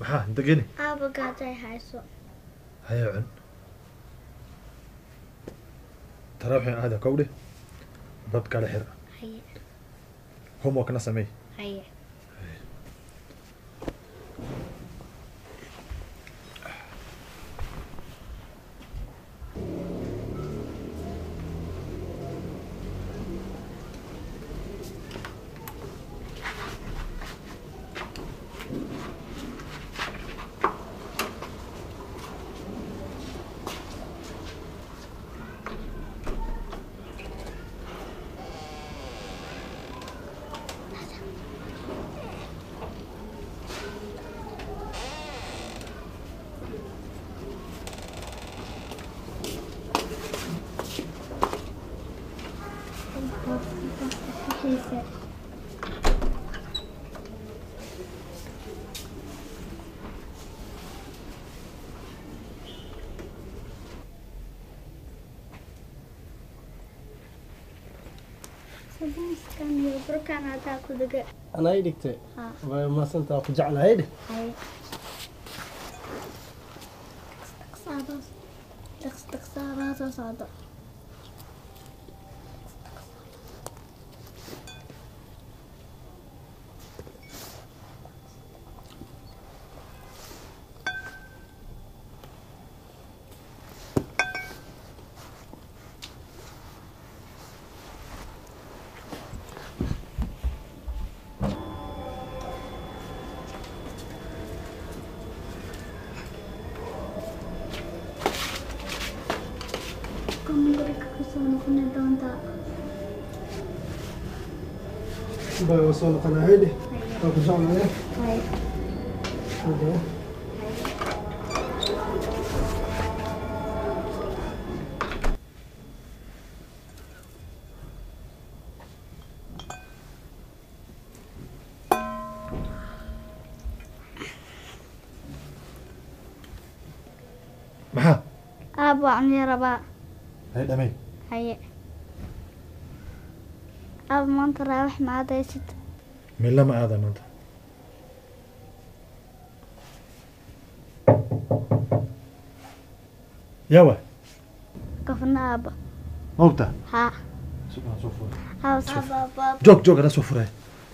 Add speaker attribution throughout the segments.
Speaker 1: maxaa inta geni
Speaker 2: aaba gaajay hayso
Speaker 1: haya cun taraawixin aada kowdhe dad kale xir
Speaker 2: haye
Speaker 1: homeworkna samey
Speaker 2: haye سبوسكان يبركان هذا كله
Speaker 3: أنا يدكت ما سنت أخو جعل هيد
Speaker 2: هاي تقصابات صادق
Speaker 3: بوصل قناة هيدي أخو جعل هيد
Speaker 2: هاي
Speaker 1: maxaa
Speaker 2: أبا عني ربا
Speaker 1: hay dhamay
Speaker 2: هاي أبا ما أنت رايح مع دايست
Speaker 1: min lama aada maanta yawa
Speaker 2: قفنا أبا
Speaker 1: mawta
Speaker 2: ها
Speaker 1: subaan soo furay
Speaker 2: أبا
Speaker 1: joog joog ana soo furay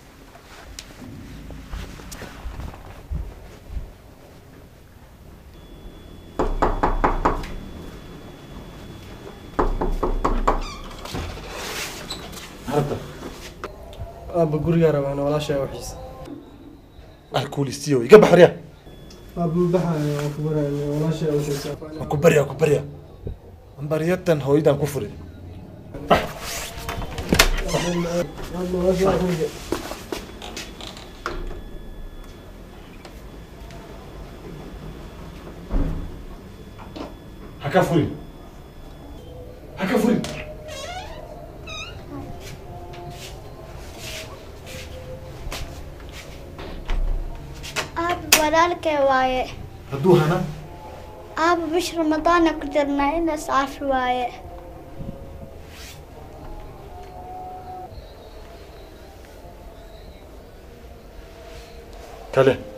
Speaker 1: harta
Speaker 3: أبا قرية ربعنا ولا شيء وحيس
Speaker 1: alkuulistiyo iga baxriya
Speaker 3: أبا بحر أكبر ولا شيء وحيس
Speaker 1: ku barya ambariyatan hooyadan ku furin
Speaker 3: أبا ولا شيء وحيس
Speaker 1: haka furin haka furin
Speaker 2: أبا ولالك وايه
Speaker 1: hadduu hana
Speaker 2: أبا مش رمضان قدرنا إن أسعف وايه
Speaker 1: kale